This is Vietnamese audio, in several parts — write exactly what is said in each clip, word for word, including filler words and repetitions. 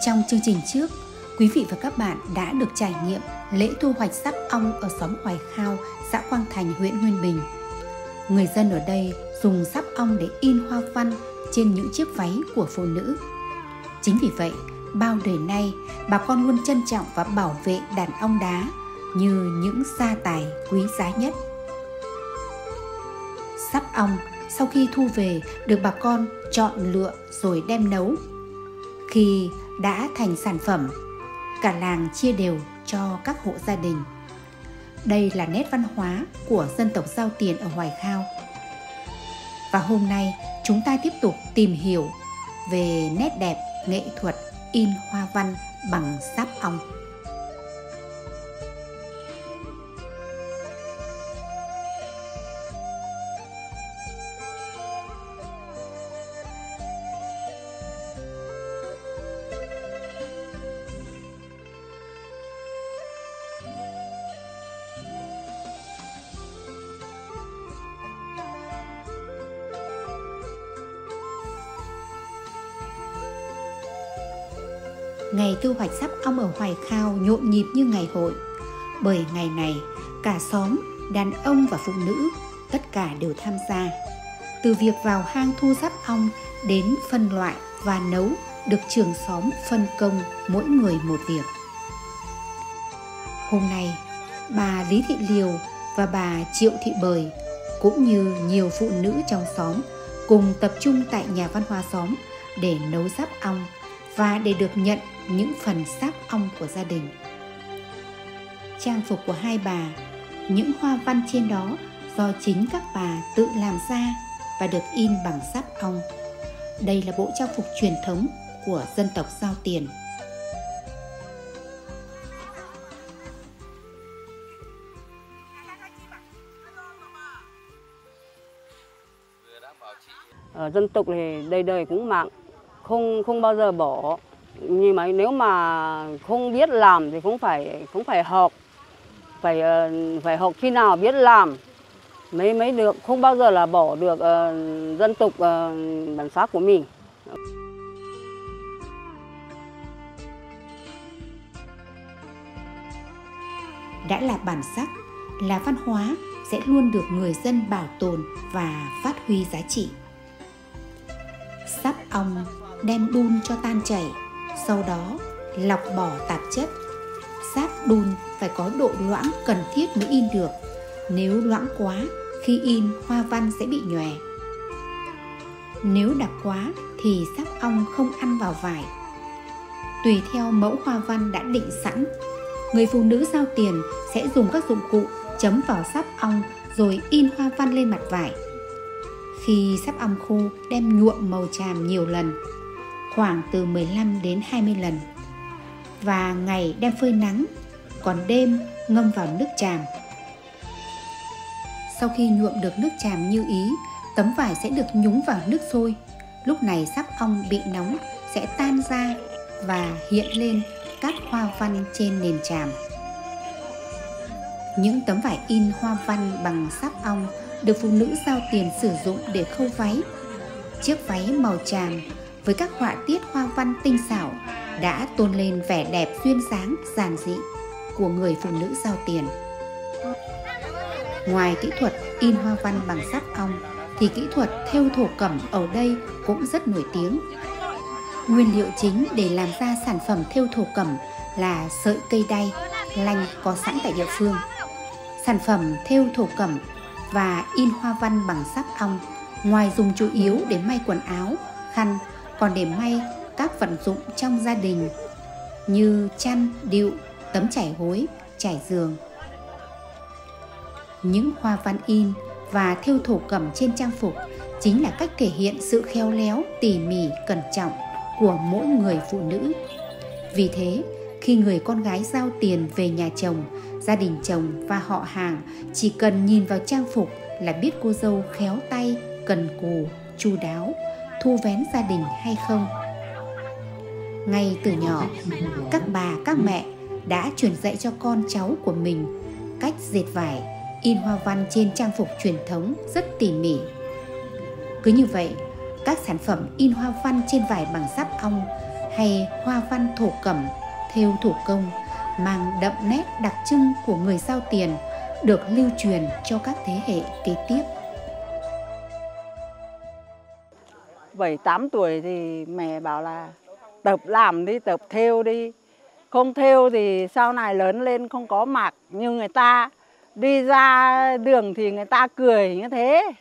Trong chương trình trước, quý vị và các bạn đã được trải nghiệm lễ thu hoạch sáp ong ở xóm Hoài Khao, xã Quang Thành, huyện Nguyên Bình. Người dân ở đây dùng sáp ong để in hoa văn trên những chiếc váy của phụ nữ. Chính vì vậy, bao đời nay, bà con luôn trân trọng và bảo vệ đàn ong đá như những gia tài quý giá nhất. Sáp ong sau khi thu về được bà con chọn lựa rồi đem nấu. Khi đã thành sản phẩm, cả làng chia đều cho các hộ gia đình. Đây là nét văn hóa của dân tộc Dao Tiền ở Hoài Khao. Và hôm nay chúng ta tiếp tục tìm hiểu về nét đẹp nghệ thuật in hoa văn bằng sáp ong. Ngày thu hoạch sáp ong ở Hoài Khao nhộn nhịp như ngày hội. Bởi ngày này, cả xóm, đàn ông và phụ nữ, tất cả đều tham gia. Từ việc vào hang thu sáp ong đến phân loại và nấu được trưởng xóm phân công mỗi người một việc. Hôm nay, bà Lý Thị Liều và bà Triệu Thị Bời cũng như nhiều phụ nữ trong xóm cùng tập trung tại nhà văn hóa xóm để nấu sáp ong và để được nhận những phần sáp ong của gia đình. Trang phục của hai bà, những hoa văn trên đó do chính các bà tự làm ra và được in bằng sáp ong. Đây là bộ trang phục truyền thống của dân tộc Dao Tiền. Ở dân tộc thì đời đời cũng mặc, không không bao giờ bỏ. Nhưng mà nếu mà không biết làm thì cũng phải cũng phải học, phải phải học khi nào biết làm mới mới được, không bao giờ là bỏ được uh, dân tộc uh, bản sắc của mình. Đã là bản sắc, là văn hóa sẽ luôn được người dân bảo tồn và phát huy giá trị. Sáp ong đem đun cho tan chảy, sau đó lọc bỏ tạp chất. Sáp đun phải có độ loãng cần thiết mới in được. Nếu loãng quá, khi in hoa văn sẽ bị nhòe. Nếu đặc quá thì sáp ong không ăn vào vải. Tùy theo mẫu hoa văn đã định sẵn, người phụ nữ Dao Tiền sẽ dùng các dụng cụ chấm vào sáp ong rồi in hoa văn lên mặt vải. Khi sáp ong khô đem nhuộm màu tràm nhiều lần, khoảng từ mười lăm đến hai mươi lần, và ngày đem phơi nắng, còn đêm ngâm vào nước tràm. Sau khi nhuộm được nước tràm như ý, tấm vải sẽ được nhúng vào nước sôi. Lúc này sáp ong bị nóng sẽ tan ra và hiện lên các hoa văn trên nền tràm. Những tấm vải in hoa văn bằng sáp ong được phụ nữ Dao Tiền sử dụng để khâu váy. Chiếc váy màu tràm với các họa tiết hoa văn tinh xảo đã tôn lên vẻ đẹp duyên dáng giản dị của người phụ nữ Dao Tiền. Ngoài kỹ thuật in hoa văn bằng sáp ong thì kỹ thuật thêu thổ cẩm ở đây cũng rất nổi tiếng. Nguyên liệu chính để làm ra sản phẩm thêu thổ cẩm là sợi cây đay, lanh có sẵn tại địa phương. Sản phẩm thêu thổ cẩm và in hoa văn bằng sáp ong ngoài dùng chủ yếu để may quần áo, khăn, còn để may các vật dụng trong gia đình như chăn, đựu, tấm trải gối, trải giường. Những hoa văn in và thêu thổ cẩm trên trang phục chính là cách thể hiện sự khéo léo, tỉ mỉ, cẩn trọng của mỗi người phụ nữ. Vì thế, khi người con gái Dao Tiền về nhà chồng, gia đình chồng và họ hàng chỉ cần nhìn vào trang phục là biết cô dâu khéo tay, cần cù, chu đáo, thu vén gia đình hay không. Ngay từ nhỏ, các bà, các mẹ đã truyền dạy cho con cháu của mình cách dệt vải, in hoa văn trên trang phục truyền thống rất tỉ mỉ. Cứ như vậy, các sản phẩm in hoa văn trên vải bằng sáp ong hay hoa văn thổ cẩm, thêu thủ công mang đậm nét đặc trưng của người Dao Tiền được lưu truyền cho các thế hệ kế tiếp. Bảy tám tuổi thì mẹ bảo là tập làm đi, tập thêu đi. Không thêu thì sau này lớn lên không có mặc như người ta. Đi ra đường thì người ta cười như thế.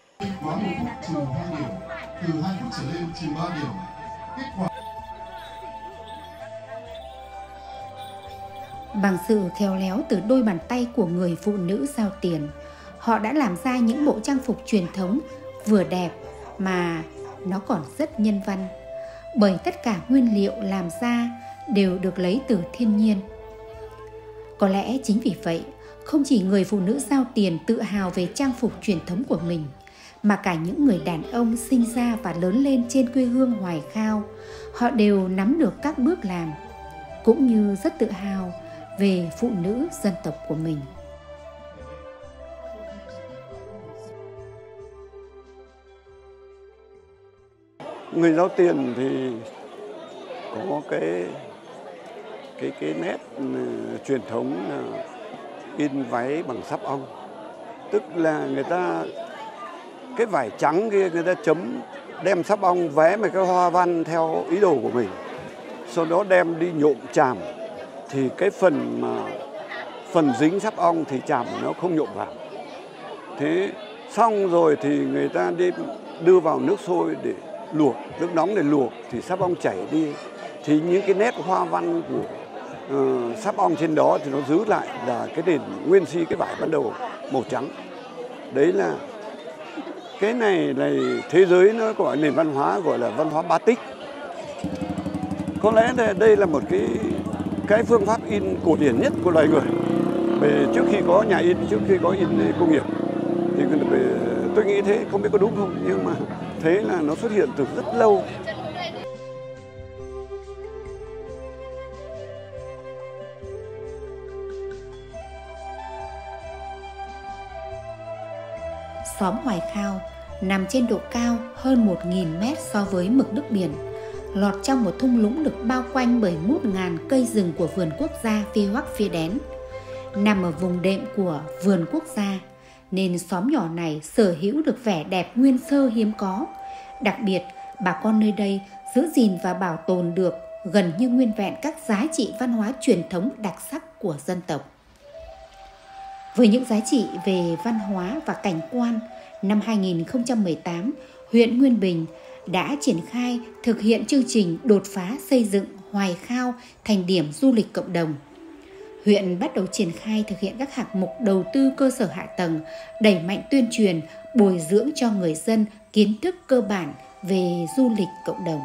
Bằng sự khéo léo từ đôi bàn tay của người phụ nữ Dao Tiền, họ đã làm ra những bộ trang phục truyền thống vừa đẹp mà nó còn rất nhân văn, bởi tất cả nguyên liệu làm ra đều được lấy từ thiên nhiên. Có lẽ chính vì vậy, không chỉ người phụ nữ Dao Tiền tự hào về trang phục truyền thống của mình, mà cả những người đàn ông sinh ra và lớn lên trên quê hương Hoài Khao, họ đều nắm được các bước làm, cũng như rất tự hào về phụ nữ dân tộc của mình. Người Dao Tiền thì có cái cái cái nét uh, truyền thống uh, in váy bằng sáp ong, tức là người ta cái vải trắng kia người ta chấm đem sáp ong vẽ mấy cái hoa văn theo ý đồ của mình, sau đó đem đi nhộm chàm thì cái phần mà phần dính sáp ong thì chàm của nó không nhộm vào. Thế xong rồi thì người ta đi đưa vào nước sôi để luộc, nước nóng để luộc thì sáp ong chảy đi, thì những cái nét hoa văn của uh, sáp ong trên đó thì nó giữ lại là cái nền nguyên si cái vải ban đầu màu trắng. Đấy là cái này là thế giới nó gọi nền văn hóa gọi là văn hóa batik. Có lẽ đây là một cái cái phương pháp in cổ điển nhất của loài người. Về trước khi có nhà in, trước khi có in công nghiệp thì tôi nghĩ thế, không biết có đúng không, nhưng mà thế là nó xuất hiện từ rất lâu. Xóm Hoài Khao nằm trên độ cao hơn một nghìn mét so với mực nước biển, lọt trong một thung lũng được bao quanh bởi một nghìn cây rừng của vườn quốc gia Phi Hoắc Phi Đén. Nằm ở vùng đệm của vườn quốc gia, nên xóm nhỏ này sở hữu được vẻ đẹp nguyên sơ hiếm có. Đặc biệt, bà con nơi đây giữ gìn và bảo tồn được gần như nguyên vẹn các giá trị văn hóa truyền thống đặc sắc của dân tộc. Với những giá trị về văn hóa và cảnh quan, năm hai nghìn không trăm mười tám, huyện Nguyên Bình đã triển khai thực hiện chương trình đột phá xây dựng Hoài Khao thành điểm du lịch cộng đồng. Huyện bắt đầu triển khai thực hiện các hạng mục đầu tư cơ sở hạ tầng, đẩy mạnh tuyên truyền, bồi dưỡng cho người dân kiến thức cơ bản về du lịch cộng đồng.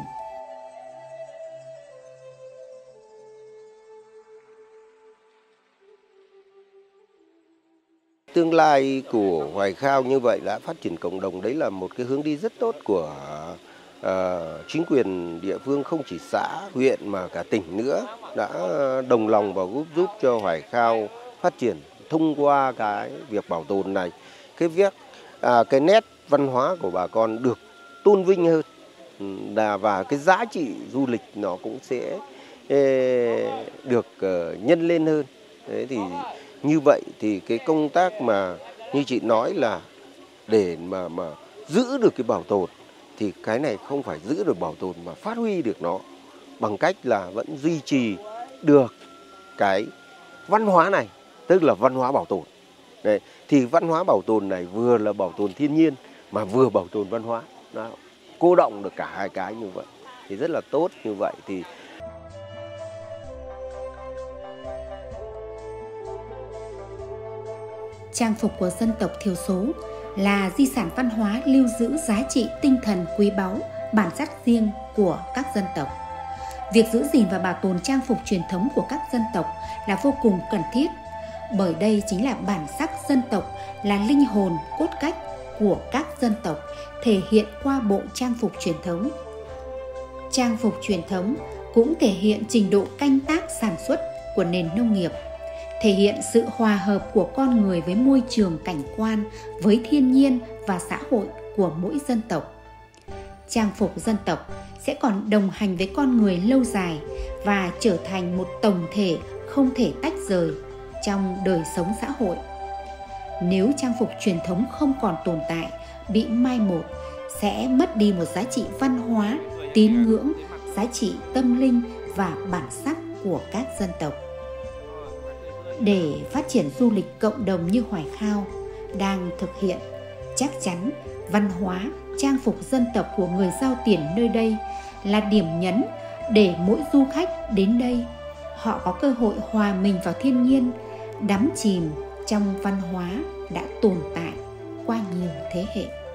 Tương lai của Hoài Khao như vậy đã phát triển cộng đồng, đấy là một cái hướng đi rất tốt của uh, chính quyền địa phương, không chỉ xã, huyện mà cả tỉnh nữa, đã đồng lòng và giúp giúp cho Hoài Khao phát triển thông qua cái việc bảo tồn này. Cái việc à, cái nét văn hóa của bà con được tôn vinh hơn, và cái giá trị du lịch nó cũng sẽ ê, được uh, nhân lên hơn. Đấy thì như vậy thì cái công tác mà như chị nói là để mà mà giữ được cái bảo tồn thì cái này không phải giữ được bảo tồn mà phát huy được nó bằng cách là vẫn duy trì được cái văn hóa này, tức là văn hóa bảo tồn. Đấy, thì văn hóa bảo tồn này vừa là bảo tồn thiên nhiên mà vừa bảo tồn văn hóa, nó cô động được cả hai cái như vậy thì rất là tốt. Như vậy thì trang phục của dân tộc thiểu số là di sản văn hóa lưu giữ giá trị tinh thần quý báu, bản sắc riêng của các dân tộc. Việc giữ gìn và bảo tồn trang phục truyền thống của các dân tộc là vô cùng cần thiết, bởi đây chính là bản sắc dân tộc, là linh hồn cốt cách của các dân tộc, thể hiện qua bộ trang phục truyền thống. Trang phục truyền thống cũng thể hiện trình độ canh tác sản xuất của nền nông nghiệp, thể hiện sự hòa hợp của con người với môi trường cảnh quan, với thiên nhiên và xã hội của mỗi dân tộc. trang phục dân tộc sẽ còn đồng hành với con người lâu dài và trở thành một tổng thể không thể tách rời trong đời sống xã hội. Nếu trang phục truyền thống không còn tồn tại, bị mai một, sẽ mất đi một giá trị văn hóa, tín ngưỡng, giá trị tâm linh và bản sắc của các dân tộc. Để phát triển du lịch cộng đồng như Hoài Khao đang thực hiện, chắc chắn văn hóa, trang phục dân tộc của người Dao Tiền nơi đây là điểm nhấn để mỗi du khách đến đây họ có cơ hội hòa mình vào thiên nhiên, đắm chìm trong văn hóa đã tồn tại qua nhiều thế hệ.